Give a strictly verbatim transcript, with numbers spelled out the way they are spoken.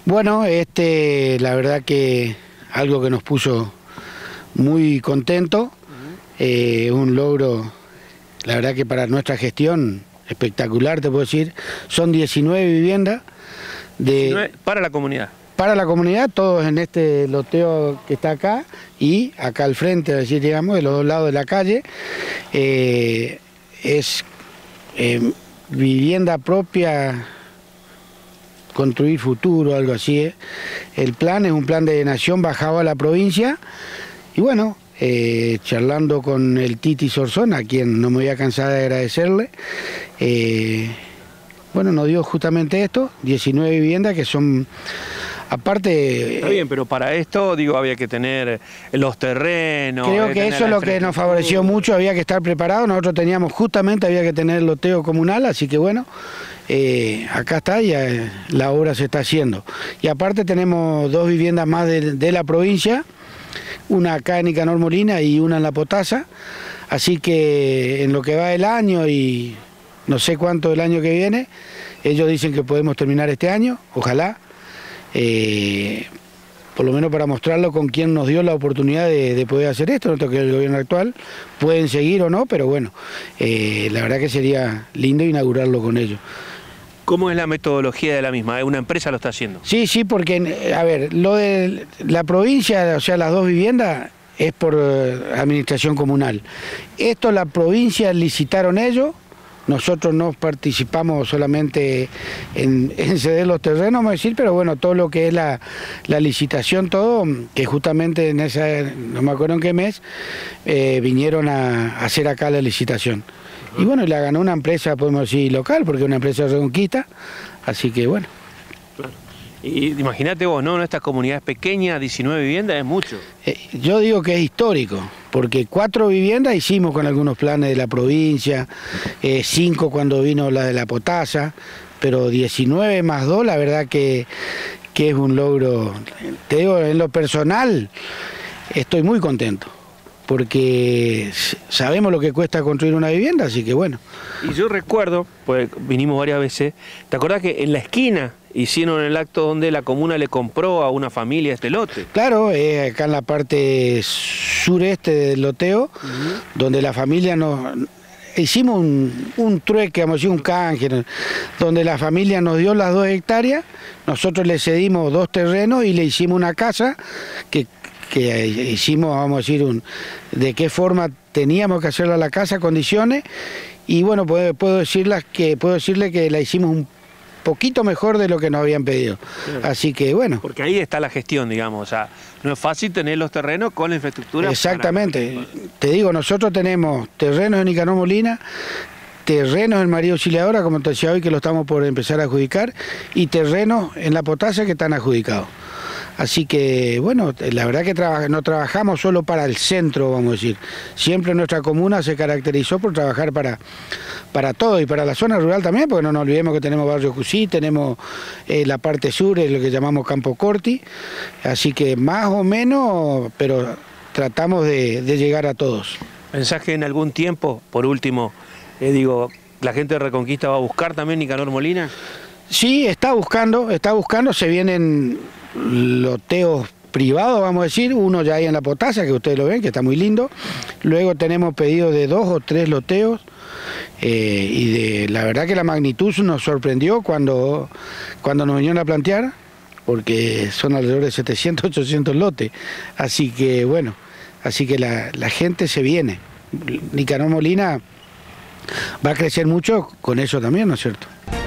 Bueno, este, la verdad que algo que nos puso muy contentos, eh, un logro, la verdad que para nuestra gestión espectacular, te puedo decir, son diecinueve viviendas de, diecinueve para la comunidad. Para la comunidad, todos en este loteo que está acá y acá al frente, es decir, digamos, de los dos lados de la calle, eh, es eh, vivienda propia, construir futuro, algo así. ¿eh? El plan es un plan de nación bajado a la provincia y bueno, eh, charlando con el Titi Sorzón, a quien no me voy a cansar de agradecerle, eh, bueno, nos dio justamente esto, diecinueve viviendas que son, aparte... Está bien, pero para esto, digo, había que tener los terrenos... Creo que eso es lo que nos favoreció mucho, había que estar preparado, nosotros teníamos justamente, había que tener el loteo comunal, así que bueno, eh, acá está, ya eh, la obra se está haciendo. Y aparte tenemos dos viviendas más de, de la provincia, una acá en Nicanor Molina y una en La Potasa, así que en lo que va del año y no sé cuánto del año que viene, ellos dicen que podemos terminar este año, ojalá, eh, por lo menos para mostrarlo con quien nos dio la oportunidad de, de poder hacer esto, no creo que el gobierno actual, pueden seguir o no, pero bueno, eh, la verdad que sería lindo inaugurarlo con ellos. ¿Cómo es la metodología de la misma? ¿Una empresa lo está haciendo? Sí, sí, porque, a ver, lo de la provincia, o sea, las dos viviendas, es por eh, administración comunal. Esto la provincia licitaron ellos, nosotros no participamos solamente en, en ceder los terrenos, vamos a decir, pero bueno, todo lo que es la, la licitación, todo, que justamente en esa, no me acuerdo en qué mes, eh, vinieron a, a hacer acá la licitación. Y bueno, la ganó una empresa, podemos decir, local, porque es una empresa de Reconquista, así que bueno. Claro. Y imagínate vos, ¿no? En estas comunidades pequeñas, diecinueve viviendas es mucho. Eh, yo digo que es histórico, porque cuatro viviendas hicimos con algunos planes de la provincia, eh, cinco cuando vino la de La Potasa, pero diecinueve más dos, la verdad que, que es un logro. Te digo, en lo personal, estoy muy contento, porque sabemos lo que cuesta construir una vivienda, así que bueno. Y yo recuerdo, pues vinimos varias veces, ¿te acordás que en la esquina hicieron el acto donde la comuna le compró a una familia este lote? Claro, eh, acá en la parte sureste del loteo, uh-huh. donde la familia nos... Hicimos un, un trueque, vamos a decir, un canje, donde la familia nos dio las dos hectáreas, nosotros le cedimos dos terrenos y le hicimos una casa que... que hicimos, vamos a decir, un, de qué forma teníamos que hacerla la casa, condiciones, y bueno, puedo, puedo, decirles que, puedo decirle que la hicimos un poquito mejor de lo que nos habían pedido. Claro. Así que bueno. Porque ahí está la gestión, digamos, o sea, no es fácil tener los terrenos con la infraestructura. Exactamente. Para... Te digo, nosotros tenemos terrenos en Nicanor Molina, terrenos en María Auxiliadora, como te decía hoy, que lo estamos por empezar a adjudicar, y terrenos en La Potasa que están adjudicados. Así que, bueno, la verdad que traba, no trabajamos solo para el centro, vamos a decir. Siempre nuestra comuna se caracterizó por trabajar para, para todo y para la zona rural también, porque no nos olvidemos que tenemos Barrio Cusí, tenemos eh, la parte sur, es lo que llamamos Campo Corti. Así que más o menos, pero tratamos de, de llegar a todos. ¿Pensás que en algún tiempo, por último, eh, digo, la gente de Reconquista va a buscar también Nicanor Molina? Sí, está buscando, está buscando, se vienen loteos privados, vamos a decir, uno ya hay en La Potasa, que ustedes lo ven, que está muy lindo. Luego tenemos pedidos de dos o tres loteos, eh, y de la verdad que la magnitud nos sorprendió cuando, cuando nos vinieron a plantear, porque son alrededor de setecientos, ochocientos lotes. Así que bueno, así que la, la gente se viene. Nicanor Molina va a crecer mucho con eso también, ¿no es cierto?